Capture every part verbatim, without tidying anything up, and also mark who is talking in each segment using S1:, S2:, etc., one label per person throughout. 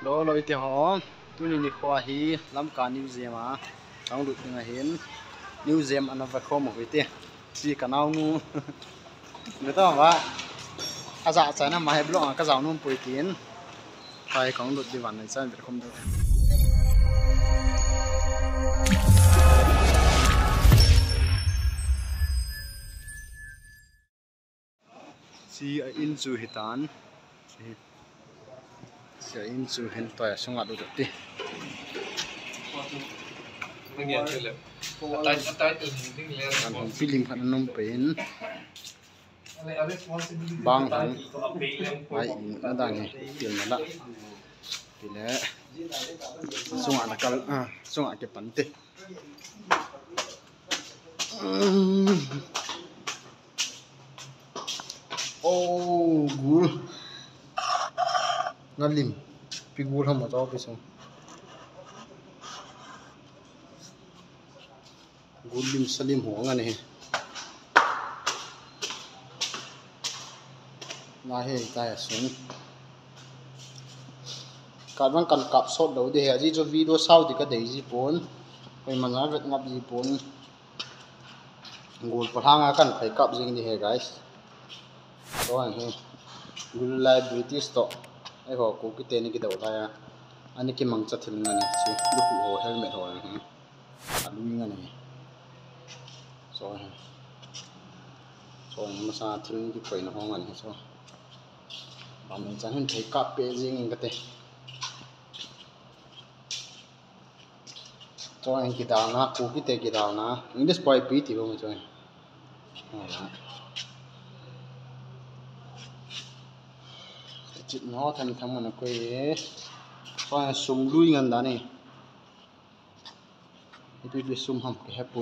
S1: lo lo ite ho tuni ni khwa hi lamka New Zealand a tang lut nga hin New Zealand anava khom ho ite si kanau nu ngata wa aza chana ma he blong ka zaw nu puitin kai kong lut di wan chan der khom do si a in chu hitan si si a in chu hen toya sunga du ti
S2: Mengian tu leh. Atai atai tu tinggi leh.
S1: kan hong pilim khan nom pen bang han ai na da ni tin na la pile sunga na kal a sunga ke pante oh gul ngalim pigul ham to pisong gulim salim ho ngani na he ta sung kadang kan kap sot do de ha ji jo video sau di ka dei ji pon oi manga vet ngap ji pon gol pathanga kan phai kap jing ni he guys so an he gul lai british to ai ho ko ki te ni ki do la ya ani ki mang cha thil ngani chi lu ho helmet ho he alu ngani so he so ma sa thil ni ki phai na ho ngani so bam chan hin thai kap pe jing ka te so anh kia đào na cú kia tê kia đào na những cái spy pi thì không chơi chuyện nó thành thằng mình quay so anh sum lui ngân đó này itu dia sum ham ke hapu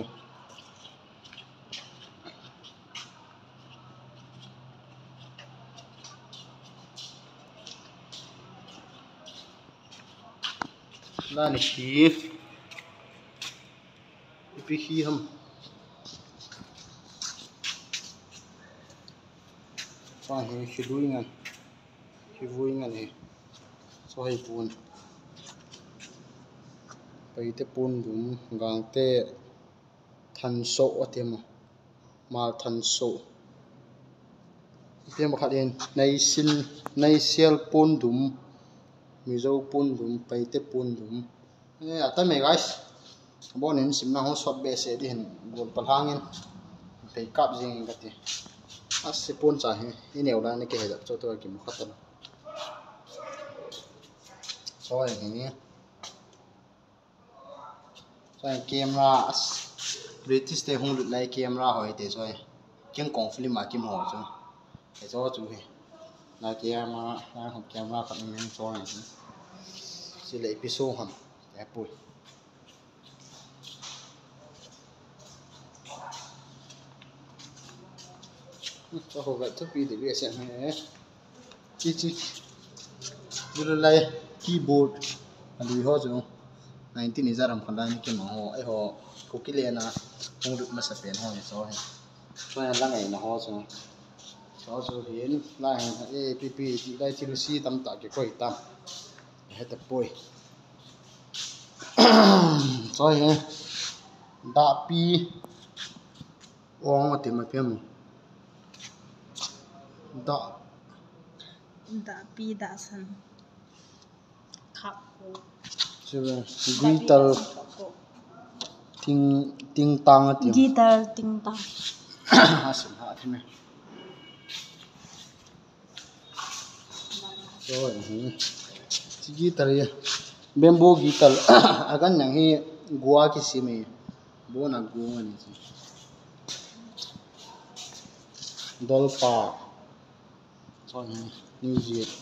S1: là này gì pi khi ham so he khi lui ngan khi vui ngan he so he pun pai te pun dum gang te than so atema mal than so te ma khalin nei sin nei sel pun dum mizo pun dum pai te pun dum e ata me guys bon in sim na ho shot be se di hin gol palhangin pe kap jing gati as se pon cha he ni neu la ne ke da cho to ki mu khatan so ai ni so ai camera as british te hong lut lai camera hoi te so ai kyang kong film ma kim ho cho e so chu he na camera na hong camera khat ni so ai si le episode ham e pui cho hồ vậy thức pi để biết xem này chi chi đưa lại keyboard anh đi ho chứ nineteen is aram khanda ni ke ma ho ai ho ko ki le na hong lut ma sa pen ho ni so he so ya la ngai na ho so so so hian la he e pi pi ti lai ti lu si tam ta ke koi tam he ta poi so he da pi ong ma ti ma pem da
S3: da pi da san khap ko
S1: chebe guitar ting ting tang ati
S3: guitar ting tang
S1: asim ha thime so hi chi guitar ya bamboo guitar agan nang hi gua ki simi bona gu ngani chi dolpa so hi New Zealand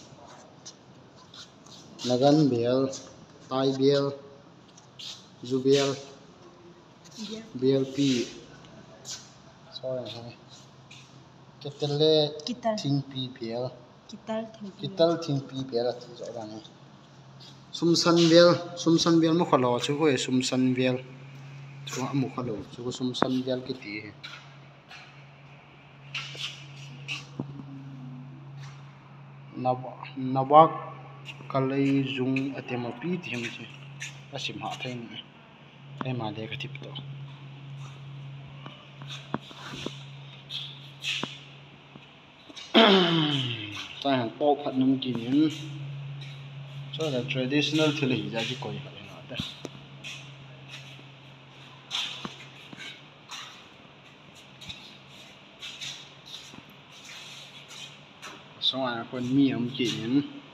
S1: nagan bel tai bel zubel blp so hi ketele thing pi bel
S3: guitar thing
S1: kital thing pi bel ati zo ran sumsan bel sumsan bel mo khalo chu ko sumsan bel chu amu khalo chu sumsan bel ki ti nabak kalei zung atema pi ti hem chi asim ha thain ai ma le ka tip to ta han pok phat num ki nin so the traditional thil hi ja ji koi ka na ta so a kon mi am ki nin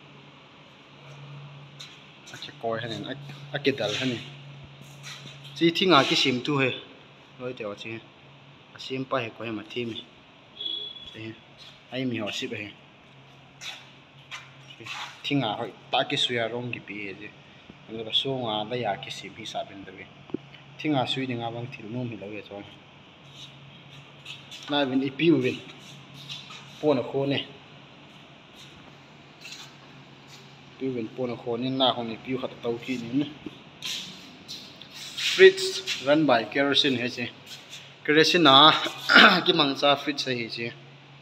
S1: a che koi hanin a ke dal hanin chi thinga ki sim tu he loi te wa chi a sim pa he koi ma thi mi ai mi ho si be thinga hoi ta ki suya rong ki pi je lo ba so nga la ya ki sim hi sa ben de thinga sui dinga bang thil nom hi lo ye chon na bin ipi u bin pon kho ne pi bin pon kho ni na hong ipi khat tau ki ni fridge run by kerosene he che kerosene a ki mang cha fridge se hi che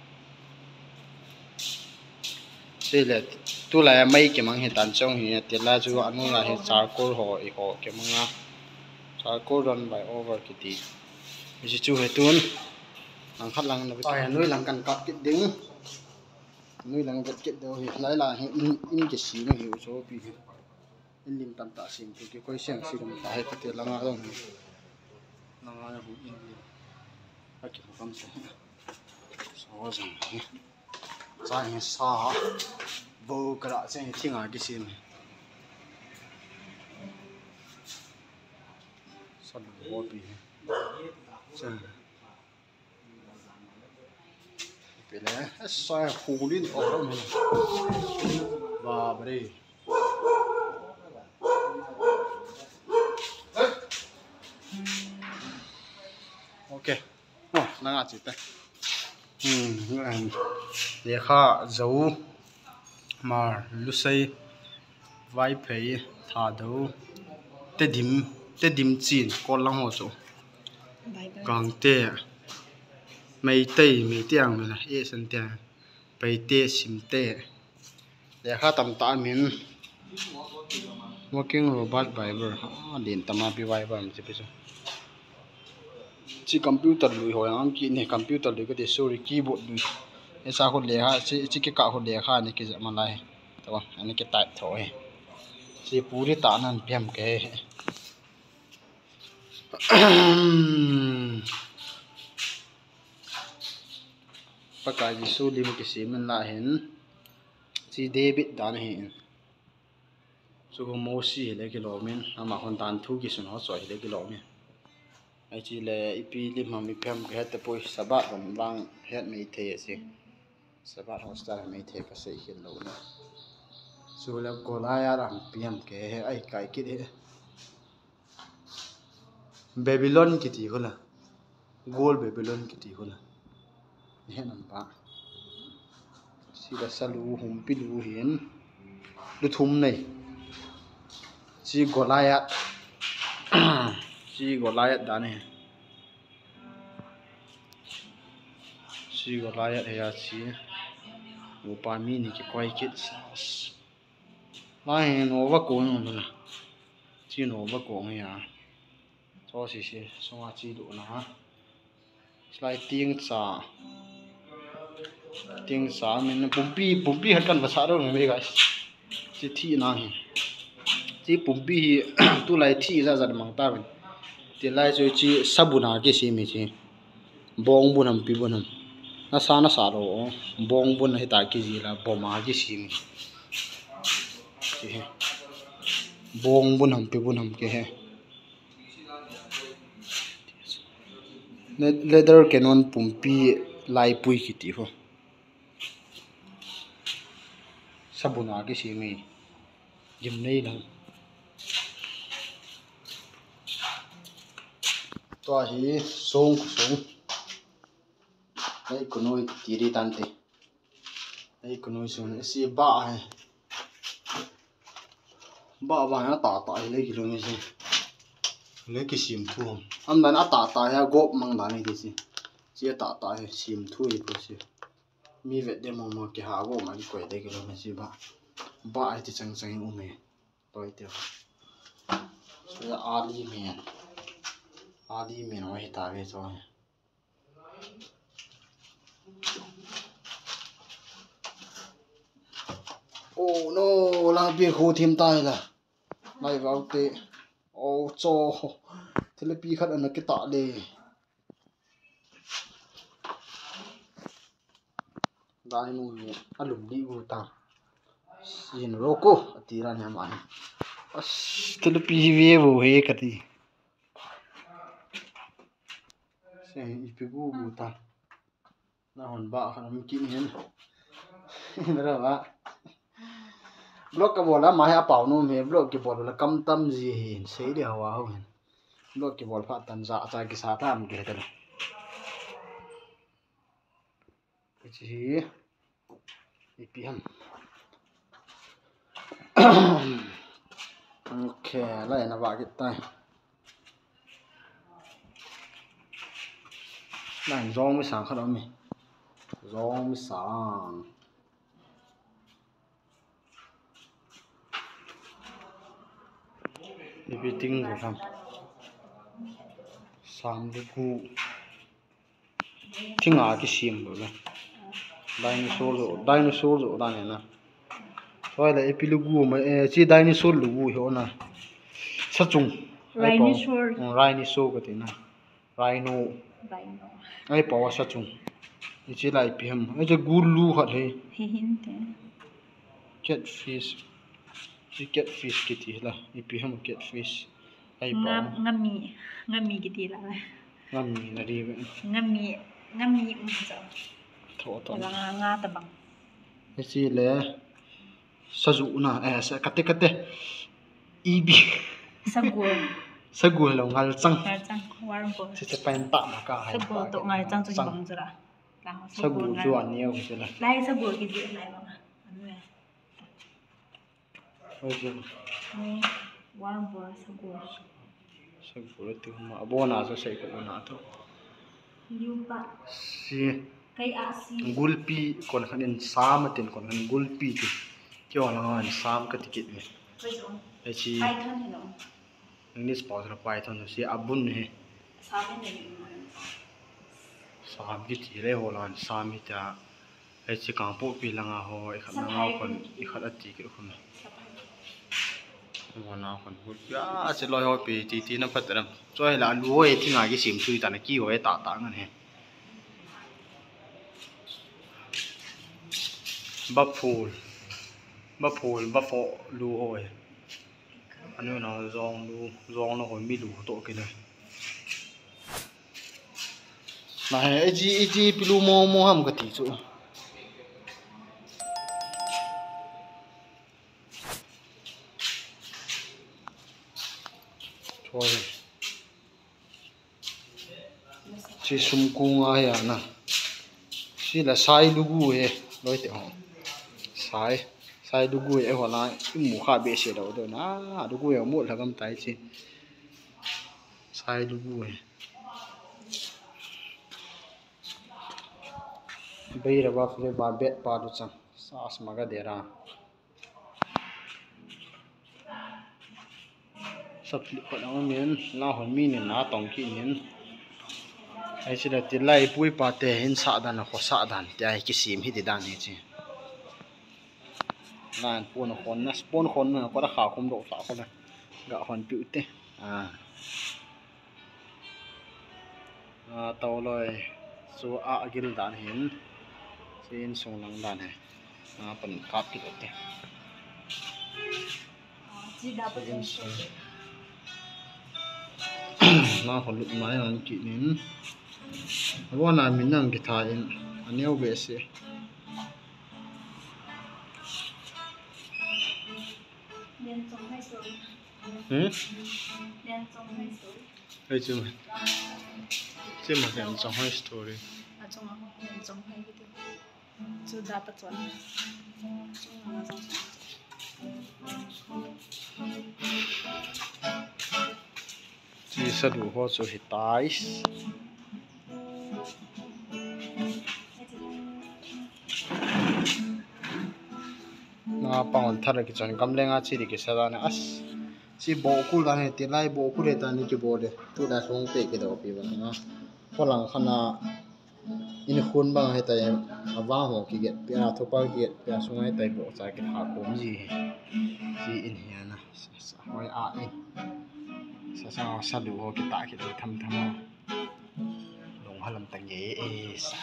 S1: se le tu la mai ke mang he tan chong hi te la chu anu la he charcoal ho i ho ke manga charcoal run by over ki ti ji chu he tun ang khat lang na ai noi lang kan kat ki ding noi lang kat ki do hi lai la he in in ke si no hi so pi in lim tam ta sim ki koi siang si dum ta he te langa dong langa hu in a ki kam se so jang ni za hi sa vô kra chen thinga ki sim san bo pi chen pele sa khulin oram ba bre okay oh nanga chi ta hm ngan le kha zo mar lusai vai phei tha do te dim te dim chin ko lang ho chu gang te mei tei mei tiang na e san tiang pei te sim te le kha tam ta min working robot bible a din tama pi vai ba mi che pe chu chi computer lui ho ang ki ne computer lui ko te sorry keyboard lui e sa ho le ha chi chi ke ka ho le kha ni ki ma lai to ani ke type tho he chi puri ta nan piam ke pakai ji su lim ki simen la hen chi david dan he so ko mo si le ki lo men ama hon dan thu ki sun ho choi le ki lo men ai chi le ipi lim ma mi piam ke te poi sabat ram bang het me the si sabat hostel me the ka se hi lo na so la ko la ya ram piam ke ai kai ki de babylon ki ti hola gold babylon ki ti hola he nam pa si da salu hum pi lu hin lu thum nei si golayat si golayat da ne si golayat he ya si upa mi ni ki koi kit la he no va ko no na chi no va ko ya so si si so ma chi du na ha slide ting cha ting sa min pumpi pumpi hat kan basa ro me guys chi thi na hi chi pumpi tu lai thi za za mang ta ben ti lai jo chi sabuna ke si mi chi bong bunam pi bunam na sa na sa ro bong bun hi ta ki ji la boma ki si mi chi bong bunam pi bunam ke he leather canon pumpi lai pui ki ti ho sabuna ki si mi jim nei lang to hi song song ai kunoi tiri tante ai kunoi song si ba hai ba ba na ta ta le ki lo ni si le ki sim thu am dan a ta ta ya go mang da ni di si chi ta ta he sim thu i ko si mi ve de mo mo ki ha go ma ki ko de ki lo ni si ba ba thì chẳng chẳng u mẹ tôi tiêu bây giờ ali mẹ ali mẹ nói ta về cho oh no lang bị khô thêm tai là lại vào tệ oh cho thế là bị khát ăn cái tạ lê đây nung nhẹ alum đi vô ta xin roko tira nhà mày thế là bị về vô hết cái gì xem ít bị vô vô ta na hòn bạ hòn kín hiền đó là blog cái bộ là mà hay bảo nó mẹ blog cái bộ là cắm tâm gì hiện sẽ đi hawa không blog cái bộ phát tận dạ trái cái sao tham cái đó cái gì i pê em ok lại là vài cái tay lại gió mới sáng khá đó mày gió mới sáng i pê tinh của thằng sáng được gu thinh à cái xiêm rồi dinosaur rồi dinosaur rồi đó này nè rồi là i pê gu mà chỉ dinosaur gu hiểu nè sát trùng
S3: Rhinosaur.
S1: Rhinosaur cái gì nè rhino
S3: Rhino.
S1: ai bảo sát trùng chỉ là i pê em ai cho gu lu hạt hay
S3: Hihin thế.
S1: catfish chỉ catfish cái gì là i pê em catfish ai bảo
S3: Ngam ngami ngami cái gì là
S1: ngâm gì là đi vậy
S3: ngami ngami um sao.
S1: thọ thọ
S3: Là nga ta bằng.
S1: cái gì là sazu na eh sa kate kate ibi
S3: Sagul.
S1: sagul lo ngal chang
S3: Ngal chang warm bo.
S1: se se pen ta ma ka hai
S3: Sagul to ngal chang chu bang chu la. La
S1: sagul chu an neo cái là
S3: lai sagul cái gì lai bang. Anu ya.
S1: ôi trời
S3: Warm bo sagul.
S1: sagul tu ma abo na so sai ko na to
S3: Liu pa.
S1: si
S3: Kai a si.
S1: gulpi kon khanin sam tin kon khan gulpi ti kyo la ngan sam ka tikit ni
S3: Kai zo.
S1: ai chi
S3: Python hello.
S1: english pa ra python si abun he
S3: Sa bên này.
S1: sam ki ti le holan sam hi ta ai chi kang po pi langa ho ai khat na ngau kon i khat ati ki khun mo na kon hu ya se loi ho pi ti ti na phat ram choi la lu e thi nga ki sim chui ta na ki ho e ta ta ngan he ba phul ba phul ba pho lu hoi anh ơi nó giòn lu giòn nó hồi mi lu to cái này này ấy gì ấy gì pilu mo mo ham cái tí chỗ thôi chỉ sum cung ai à nè chỉ là sai lu gu he nói thế hả sai sai du gu e hola mu kha be se do do na du gu e mu la gam tai chi sai du gu e bai ra ba fle ba bet pa du chang sas ma ga de ra sab li ko na men la hon mi ne na tong ki nin ai chi da ti lai pui pa te hin sa dan ko sa dan te ai ki sim hi di dan he chi nan pon khon na pon khon na ko da kha khom do sa ko na ga hon pi te à à tàu loi su a gil dan hin sin sung lang dan he à pen kap ki te
S3: Chỉ đã bắt đầu.
S1: na hon lu mai an ki nin wa na min nang ki tha in aneu be se
S3: Liên trong hai số.
S1: hm
S3: Liên trong hai số.
S1: ai chu chứ mà cái trong hai story
S3: À trong đó liên trong hai cái thứ. Chú đã bắt đầu. Trong đó trong.
S1: chỉ sa du ho so hi tai na nga pangon thar ki chon kam lenga chi ri ki sada na as si bo ku la ne ti lai bo ku le ta ni ki bo le tu da song pe ki do pi ba na kholang khana in khun bang hai tai awa ho ki get pya thopa ki get pya sungai tai bo cha ki ha kom ji ji in hiya na sa hoi a in sa sa sa du ho ki ta ki do tham tham long halam tang ye e sa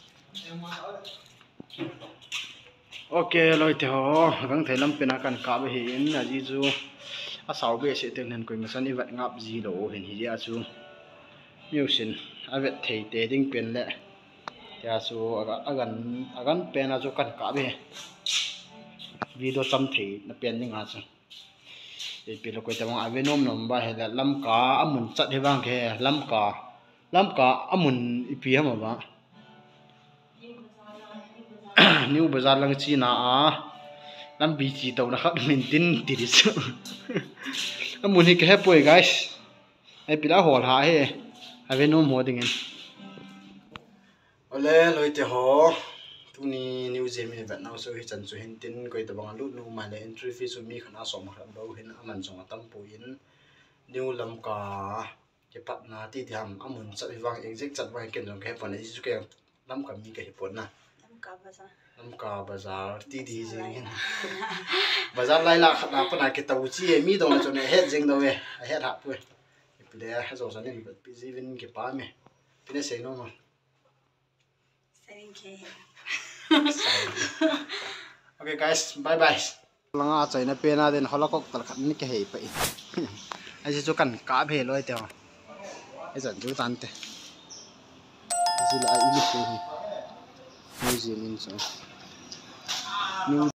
S1: ok loi te ho gang thailam pena kan ka ba hi in na ji chu a sau be se te nen koi ma san i wat ngap ji lo hin hi ya chu musin a vet thei te ding pen le ya chu aga agan agan pena chu kan ka be video cham thei na pen ni nga chu e pi lo koi ta ma ave nom nom ba he la lam ka amun chat he bang ke lam ka lam ka amun i pi ha ma ba new bazar lang chi na a lam bi chi to na khat min tin ti ri chu amun hi ke he poi guys ai pila hol ha he ave nom ho ding en ole loi te ho tu ni new zealand vet now so hi chan chu hin tin koi ta bang lu nu ma le entry fee so mi khana som khan do hin aman chong tam pu in new lam ka ke pat na ti thiam amun chat hi wang exact chat wang ken jong ke pon ai chu ke lam ka mi ke hi pon na
S3: Ka baza.
S1: Lam ka bazar ti di jing bazar lai la khat na pa na ke tau chi mi dong cho ne het jing do we het ha pu pi le ha zo san ni pi ji vin ke pa me pi ne sei no ma
S3: Saying ke.
S1: okay guys bye bye langa chai na pe na den holakok tal khat ni ke hei pa ai ji chu kan ka bhe loi te ai jan ju tan te ji la i ni ko ni New Zealand so